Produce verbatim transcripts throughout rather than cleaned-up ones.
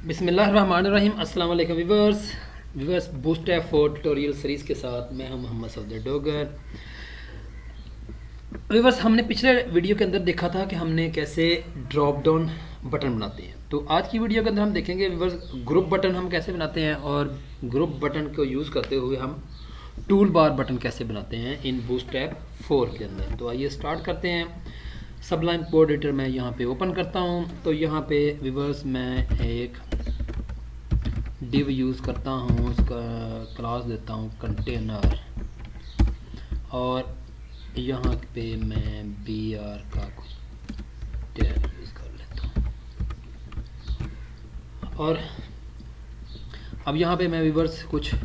बिस्मिल्लाहिर्रहमानिर्रहीम। अस्सलाम वालेकुम viewers viewers boost F four tutorial series के साथ मैं हूं मोहम्मद सफदर डोगर। व्यूअर्स, हमने पिछले वीडियो के अंदर देखा था कि हमने कैसे ड्रॉप डाउन बटन बनाते हैं। तो आज की वीडियो के अंदर हम देखेंगे व्यूअर्स ग्रुप बटन हम कैसे बनाते हैं और ग्रुप बटन को यूज़ करते हुए हम टूल बार बटन कैसे बनाते हैं इन बूस्ट एफ फोर के अंदर। तो आइए स्टार्ट करते हैं। सबलाइन कोड एडिटर मैं यहाँ पे ओपन करता हूँ। तो यहाँ पे व्यूअर्स मैं एक डिव यूज़ करता हूँ, उसका क्लास देता हूँ कंटेनर, और यहाँ पे मैं बी आर का कुछ टैग यूज़ कर लेता हूँ। और अब यहाँ पे मैं व्यूअर्स कुछ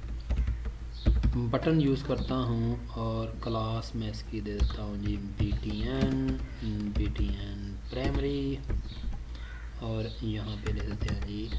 बटन यूज़ करता हूँ और क्लास में इसकी दे देता हूँ जी B T N B T N primary, और यहाँ पे ले देते हैं जी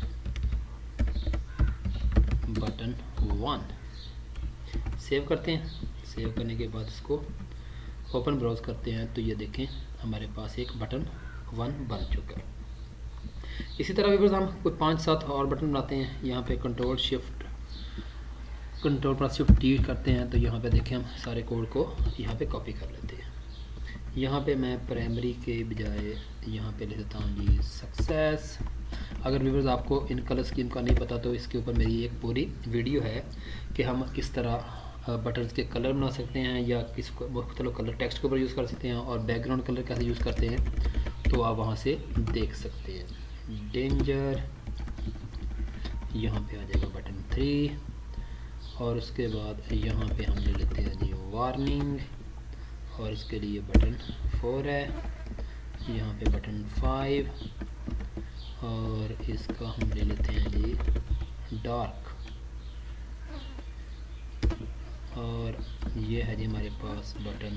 बटन वन। सेव करते हैं। सेव करने के बाद इसको ओपन ब्राउज करते हैं तो ये देखें हमारे पास एक बटन वन बन चुका है। इसी तरह व्यूअर्स हम कुछ पाँच सात और बटन बनाते हैं। यहाँ पे control shift control plus shift D करते हैं तो यहाँ पे देखें हम सारे कोड को यहाँ पे कॉपी कर लेते हैं। यहाँ पे मैं प्राइमरी के बजाय यहाँ पे ले देता हूँ जी सक्सेस। अगर व्यूअर्स आपको इन कलर स्कीम का नहीं पता तो इसके ऊपर मेरी एक पूरी वीडियो है कि हम किस तरह बटन्स के कलर बना सकते हैं या किस मुख्तलिफ कलर टेक्स्ट के ऊपर यूज़ कर सकते हैं और बैकग्राउंड कलर कैसे यूज़ करते हैं, तो आप वहाँ से देख सकते हैं। डेंजर यहाँ पे आ जाएगा बटन थ्री, और उसके बाद यहाँ पे हम ले लेते हैं जी वार्निंग, और इसके लिए बटन फोर है। यहाँ पे बटन फाइव, और इसका हम ले लेते हैं जी डार्क, और ये है जी हमारे पास बटन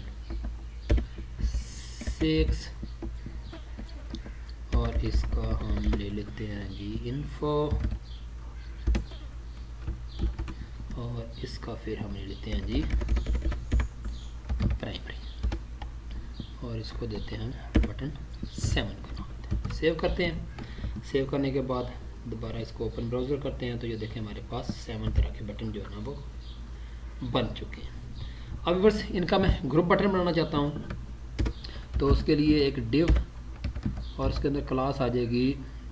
सिक्स, और इसका हम ले लेते हैं जी इन्फो, और इसका फिर हम ले लेते हैं जी प्राइमरी, और इसको देते हैं बटन सेवन का नाम देते हैं। सेव करते हैं। सेव करने के बाद दोबारा इसको ओपन ब्राउज़र करते हैं तो ये देखें हमारे पास सेवन तरह के बटन जो है ना वो बन चुके हैं। अब बस इनका मैं ग्रुप बटन बनाना चाहता हूँ, तो उसके लिए एक डिव और उसके अंदर क्लास आ जाएगी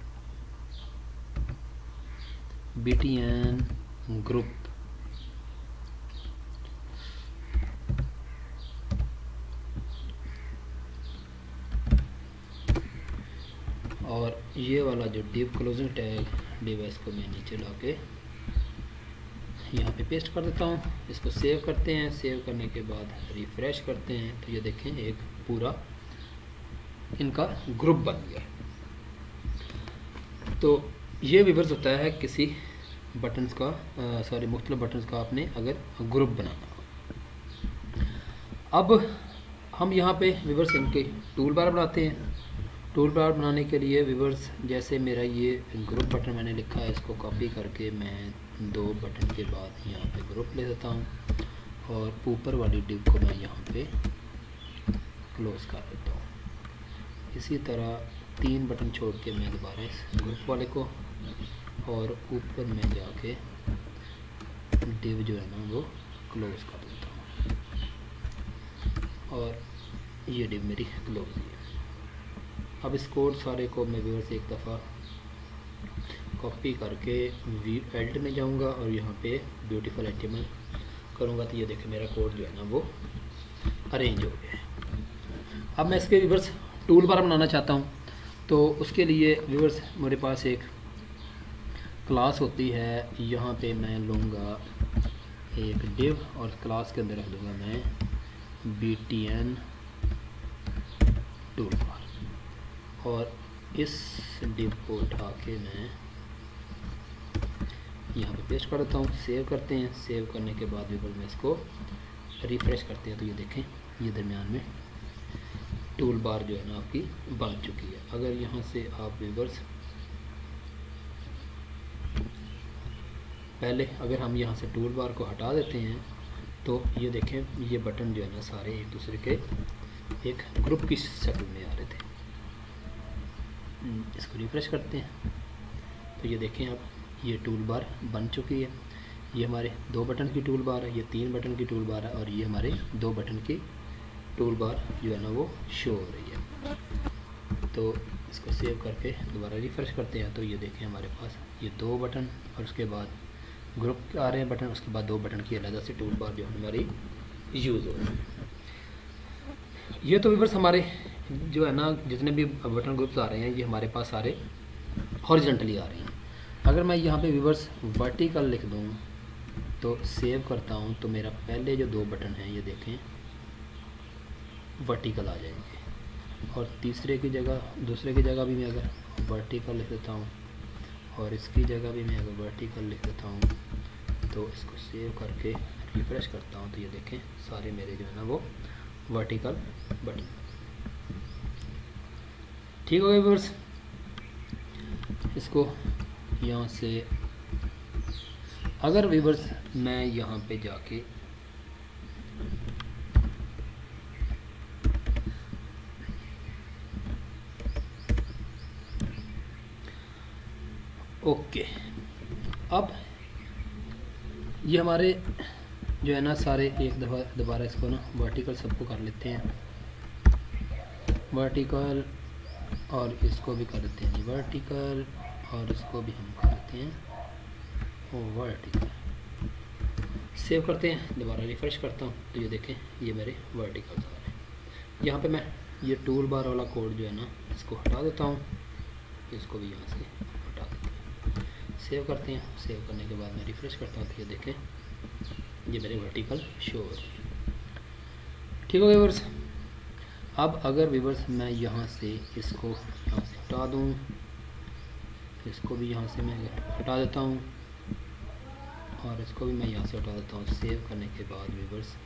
बी टी एन ग्रुप, और ये वाला जो डिव क्लोजिंग टैग डिव है इसको मैं नीचे ला के यहाँ पे पेस्ट कर देता हूँ। इसको सेव करते हैं। सेव करने के बाद रिफ़्रेश करते हैं तो ये देखें एक पूरा इनका ग्रुप बन गया। तो ये व्यूअर्स होता है किसी बटन्स का सॉरी मुख्तलिफ बटन्स का आपने अगर ग्रुप बनाना हो। अब हम यहाँ पे व्यूअर्स इनके टूल बार बनाते हैं। टूल बार बनाने के लिए व्यूअर्स जैसे मेरा ये ग्रुप बटन मैंने लिखा है, इसको कॉपी करके मैं दो बटन के बाद यहाँ पे ग्रुप ले देता हूँ, और ऊपर वाली डिव को मैं यहाँ पे क्लोज कर देता हूँ। इसी तरह तीन बटन छोड़ के मैं दोबारा इस ग्रुप वाले को, और ऊपर में जाके डिव जो है ना वो क्लोज कर देता हूँ, और ये डिव मेरी क्लोज है। अब इस कोड सारे को मैं व्यूअर्स एक दफ़ा कॉपी करके व्यू एडिट में जाऊंगा और यहाँ पे ब्यूटीफुल एचटीएमएल करूँगा तो ये देखें मेरा कोड जो है ना वो अरेंज हो गया है। अब मैं इसके व्यूअर्स टूल बार बनाना चाहता हूँ, तो उसके लिए व्यूअर्स मेरे पास एक क्लास होती है। यहाँ पे मैं लूँगा एक डिव और क्लास के अंदर रख दूँगा मैं B T N toolbar, और इस डिव को उठा के मैं यहाँ पे पेस्ट कर देता हूँ। सेव करते हैं। सेव करने के बाद व्यूअर्स में इसको रिफ़्रेश करते हैं तो ये देखें ये दरमियान में टूल बार जो है ना आपकी बन चुकी है। अगर यहाँ से आप व्यूअर्स पहले अगर हम यहाँ से टूल बार को हटा देते हैं तो ये देखें ये बटन जो है ना सारे एक दूसरे के एक ग्रुप की शक्ल में आ रहे थे। इसको रिफ्रेश करते हैं तो ये देखें आप, ये टूल बार बन चुकी है। ये हमारे दो बटन की टूल बार है, ये तीन बटन की टूल बार है, और ये हमारे दो बटन की टूल बार जो है ना वो शो हो रही है। तो इसको सेव करके दोबारा रिफ़्रेश करते हैं, तो ये देखें हमारे पास ये दो बटन और उसके बाद ग्रुप आ रहे हैं बटन, उसके बाद दो बटन की अलग से टूल बार जो हमारी यूज़ हो रही है। ये तो व्यूअर्स हमारे जो है ना जितने भी बटन ग्रुप्स आ रहे हैं, ये हमारे पास सारे हॉरिजॉन्टली आ रहे हैं। अगर मैं यहाँ पे व्यूअर्स वर्टिकल लिख दूँ तो सेव करता हूँ, तो मेरा पहले जो दो बटन हैं ये देखें वर्टिकल आ जाएंगे, और तीसरे की जगह दूसरे की जगह भी मैं अगर वर्टिकल लिख देता हूँ और इसकी जगह भी मैं अगर वर्टिकल लिख देता हूँ, तो इसको सेव करके रिफ़्रेश करता हूँ, तो ये देखें सारे मेरे जो है ना वो वर्टिकल बटन। ठीक हो गया व्यूअर्स। इसको यहाँ से अगर व्यूअर्स मैं यहाँ पे जाके ओके, अब ये हमारे जो है ना सारे एक दफ़ा दोबारा इसको ना वर्टिकल सबको कर लेते हैं, वर्टिकल, और इसको भी कर देते हैं वर्टिकल, और इसको भी हम कर देते हैं वर्टिकल। सेव करते हैं, दोबारा रिफ़्रेश करता हूँ, तो ये देखें ये मेरे वर्टिकल आ रहे हैं। यहाँ पे मैं ये टूल बार वाला कोड जो है ना इसको हटा देता हूँ, इसको भी यहाँ से हटा देते हैं। सेव करते हैं, सेव करने के बाद मैं रिफ़्रेश करता हूँ, तो ये देखें ये मेरे वर्टिकल शो हो रही है। ठीक हो गया व्यूअर्स। अब अगर व्यूअर्स मैं यहाँ से इसको यहाँ से हटा दूँ, इसको भी यहाँ से मैं हटा देता हूँ, और इसको भी मैं यहाँ से हटा देता हूँ। सेव करने के बाद व्यूअर्स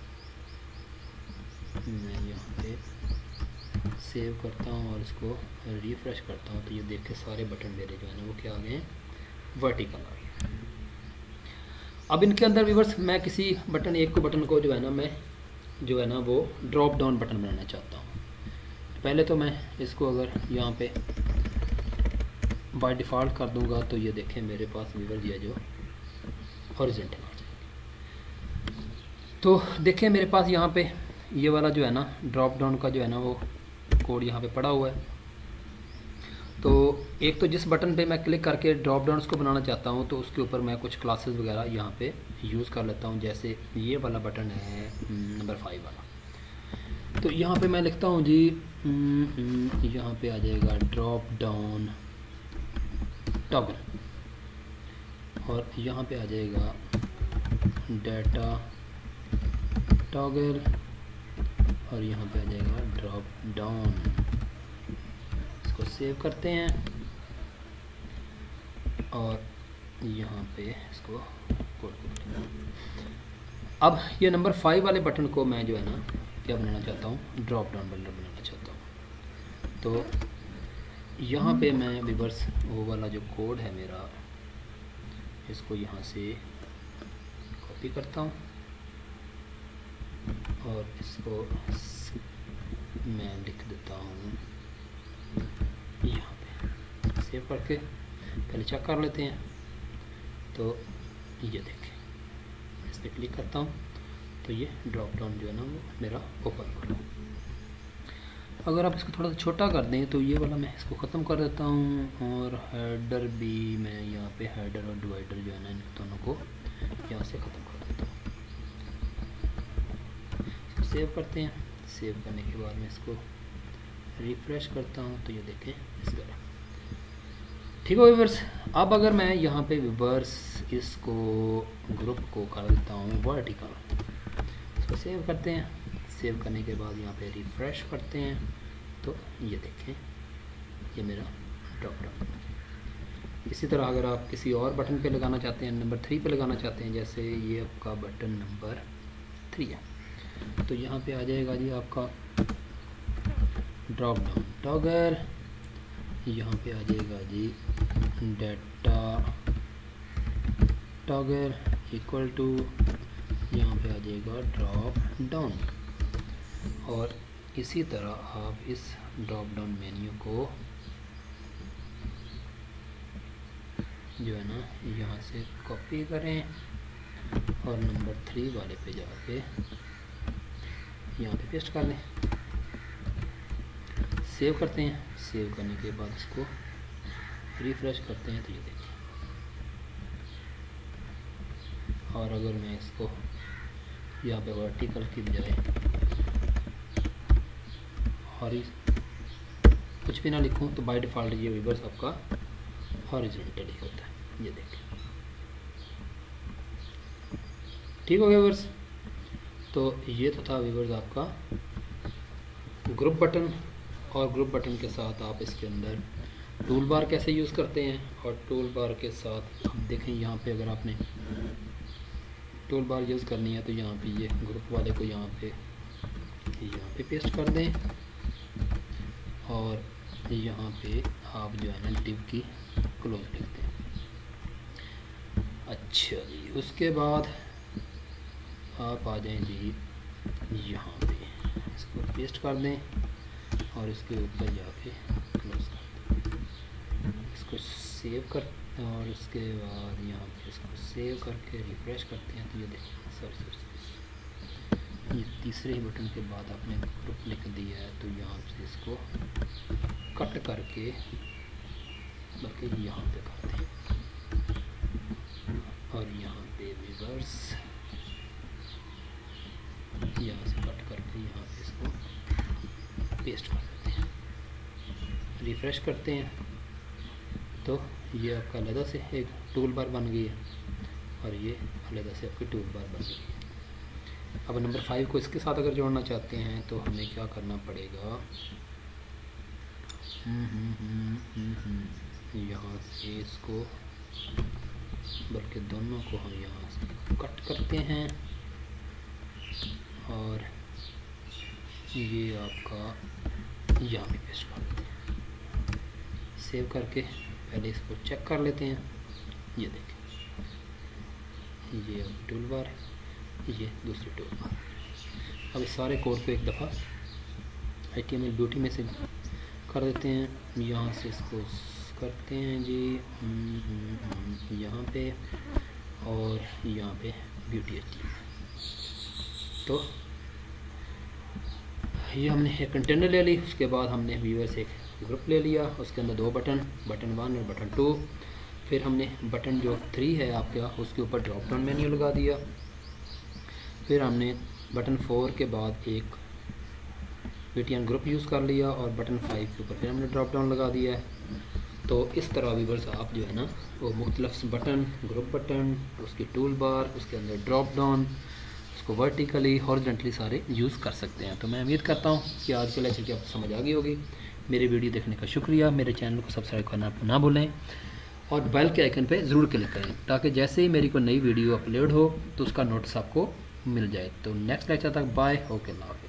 मैं यहाँ पे सेव करता हूँ और इसको रिफ़्रेश करता हूँ, तो ये देख के सारे बटन मेरे जो है ना वो क्या आ गए हैं, वर्टिकल आ गए। अब इनके अंदर व्यूअर्स मैं किसी बटन एक को बटन को जो है ना मैं जो है ना वो ड्रॉप डाउन बटन बनाना चाहता हूँ। पहले तो मैं इसको अगर यहाँ पे बाय डिफ़ॉल्ट कर दूंगा, तो ये देखें मेरे पास व्यूअर्स ये जो हॉरिजॉन्टल आ जाएगी। तो देखें मेरे पास यहाँ पे ये वाला जो है ना ड्रॉप डाउन का जो है ना वो कोड यहाँ पे पड़ा हुआ है। तो एक तो जिस बटन पे मैं क्लिक करके ड्रॉप डाउन को बनाना चाहता हूँ, तो उसके ऊपर मैं कुछ क्लासेस वगैरह यहाँ पे यूज़ कर लेता हूँ। जैसे ये वाला बटन है नंबर फाइव वाला, तो यहाँ पे मैं लिखता हूँ जी, यहाँ पे आ जाएगा ड्रॉप डाउन टॉगल, और यहाँ पे आ जाएगा डाटा टॉगल, और यहाँ पे आ जाएगा ड्रॉप डाउन। इसको सेव करते हैं और यहाँ पे इसको कोड करते हैं। अब ये नंबर फाइव वाले बटन को मैं जो है ना क्या बनाना चाहता हूँ, ड्रॉप डाउन बटन बनाना चाहता हूँ। तो यहाँ पे मैं रिवर्स वो वाला जो कोड है मेरा, इसको यहाँ से कॉपी करता हूँ और इसको मैं लिख देता हूँ यहाँ पे। सेव करके पहले चेक कर लेते हैं। तो ये देखें, इस पर क्लिक करता हूँ तो ये ड्रॉप डाउन जो है ना वो मेरा ओपन हो रहा है। अगर आप इसको थोड़ा सा छोटा कर दें तो ये वाला मैं इसको ख़त्म कर देता हूँ, और हेडर भी मैं यहाँ पे हेडर और डिवाइडर जो है ना इन दोनों को यहाँ से ख़त्म कर देता हूँ। इसको सेव करते हैं। सेव करने के बाद मैं इसको रिफ़्रेश करता हूँ तो ये देखें इस तरह। ठीक है व्यूअर्स। अब अगर मैं यहाँ पे व्यूअर्स इसको ग्रुप को कर देता हूँ वर्टिकल, इसको सेव करते हैं। सेव करने के बाद यहाँ पे रिफ़्रेश करते हैं तो ये देखें ये मेरा ड्रॉप डाउन। इसी तरह अगर आप किसी और बटन पे लगाना चाहते हैं, नंबर थ्री पे लगाना चाहते हैं, जैसे ये आपका बटन नंबर थ्री है, तो यहाँ पे आ जाएगा जी आपका ड्रॉप डाउन टॉगल। यहाँ पे आ जाएगा जी डाटा टॉगल इक्वल टू, यहाँ पे आ जाएगा ड्रॉप डाउन। और इसी तरह आप इस ड्रॉप डाउन मेन्यू को जो है ना यहाँ से कॉपी करें और नंबर थ्री वाले पे जाके यहाँ पे पेस्ट कर लें। सेव करते हैं। सेव करने के बाद इसको रिफ्रेश करते हैं तो ये देखिए। और अगर मैं इसको यहाँ पे वर्टिकल की बजाय हॉरी कुछ भी ना लिखूँ तो बाय डिफ़ॉल्ट ये व्यूवर्स आपका हॉरिजॉन्टली होता है। ये देखें, ठीक हो गया व्यूवर्स। तो ये तो था व्यूवर्स आपका ग्रुप बटन, और ग्रुप बटन के साथ आप इसके अंदर टूल बार कैसे यूज़ करते हैं। और टूल बार के साथ आप देखें यहाँ पे अगर आपने टूल बार यूज़ करनी है तो यहाँ पे ये ग्रुप वाले को यहाँ पे यहाँ पे पेस्ट कर दें, और यहाँ पे आप जो है ना डिव की क्लोज लिख दें। अच्छा जी, उसके बाद आप आ जाएं जी यहाँ पे, इसको पेस्ट कर दें और इसके ऊपर जाके क्लोज कर दें। इसको सेव कर और उसके बाद यहाँ पे इसको सेव करके रिफ्रेश करते हैं तो ये देखिए सॉरी सॉरी ये तीसरे ही बटन के बाद आपने ग्रुप लिख दिया है तो यहाँ से इसको कट करके बल्कि यहाँ पे कर दें और यहाँ पे रिवर्स यहाँ से कट करके यहाँ पे इसको पेस्ट कर देते हैं। रिफ्रेश करते हैं तो ये आपका अलग से एक टूल बार बन गई है और ये अलग से आपकी टूल बार बन गई है। अब नंबर फाइव को इसके साथ अगर जोड़ना चाहते हैं तो हमें क्या करना पड़ेगा, यहाँ से इसको बल्कि दोनों को हम यहाँ से कट करते हैं और ये आपका यहाँ पे पेस्ट कर देते हैं। सेव करके पहले इसको चेक कर लेते हैं। ये देखें, ये टूल बार है, ये दूसरी टूल बार। अब इस सारे कोड को एक दफ़ा H T M L beauty में से कर देते हैं। यहाँ से इसको करते हैं जी यहाँ पे और यहाँ पे beauty H T M L. तो ये हमने एक कंटेनर ले ली, उसके बाद हमने व्यूअर से एक ग्रुप ले लिया, उसके अंदर दो बटन, बटन वन और बटन टू। फिर हमने बटन जो थ्री है आपका उसके ऊपर ड्रॉप डाउन मेन्यू लगा दिया। फिर हमने बटन फोर के बाद एक पीटीएन ग्रुप यूज़ कर लिया और बटन फाइव के ऊपर फिर हमने ड्रॉप डाउन लगा दिया है। तो इस तरह व्यूअर्स आप जो है ना वो मुख्तलिफ बटन, ग्रुप बटन, उसकी टूल बार, उसके अंदर ड्रॉप डाउन, उसको वर्टिकली हॉरिजॉन्टली सारे यूज़ कर सकते हैं। तो मैं उम्मीद करता हूँ कि आज के लेक्चर की आपको समझ आ गई होगी। मेरी वीडियो देखने का शुक्रिया। मेरे चैनल को सब्सक्राइब करना ना भूलें और बेल के आइकन पे ज़रूर क्लिक करें ताकि जैसे ही मेरी कोई नई वीडियो अपलोड हो तो उसका नोटिस आपको मिल जाए। तो नेक्स्ट लेक्चर तक बाय, ओके, अल्लाह हाफ़िज़।